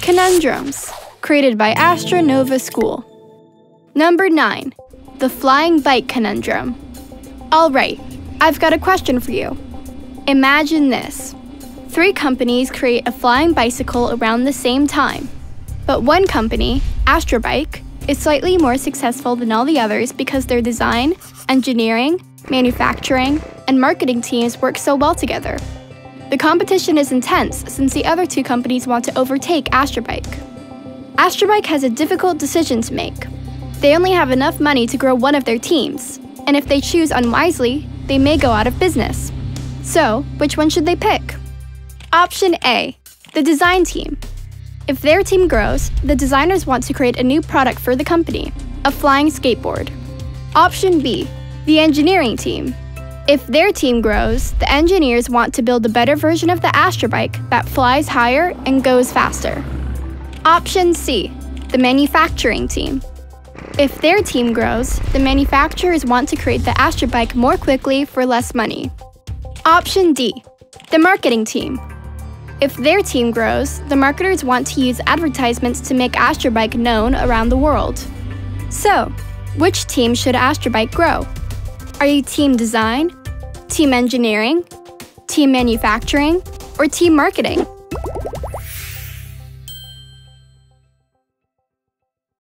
Conundrums, created by Astra School. Number 9. The Flying Bike Conundrum. Alright, I've got a question for you. Imagine this. 3 companies create a flying bicycle around the same time. But one company, AstraBike, is slightly more successful than all the others because their design, engineering, manufacturing, and marketing teams work so well together. The competition is intense since the other 2 companies want to overtake AstraBike. AstraBike has a difficult decision to make. They only have enough money to grow one of their teams, and if they choose unwisely, they may go out of business. So, which one should they pick? Option A, the design team. If their team grows, the designers want to create a new product for the company, a flying skateboard. Option B, the engineering team. If their team grows, the engineers want to build a better version of the AstraBike that flies higher and goes faster. Option C, the manufacturing team. If their team grows, the manufacturers want to create the AstraBike more quickly for less money. Option D, the marketing team. If their team grows, the marketers want to use advertisements to make AstraBike known around the world. So, which team should AstraBike grow? Are you team design, team engineering, team manufacturing, or team marketing?